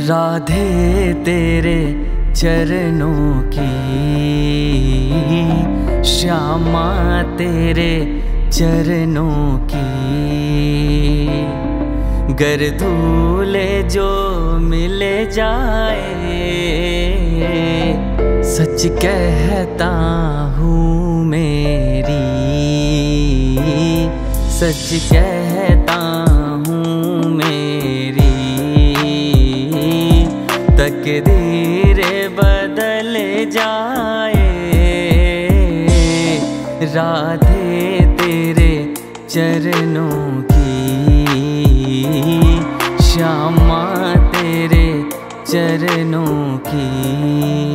राधे तेरे चरणों की, श्यामा तेरे चरणों की। गर धूले जो मिले जाए, सच कहता हूँ मेरी, सच कहता हूँ मेरी। तकदीरें बदल जाए, राधे तेरे चरणों की, श्यामा तेरे चरणों की।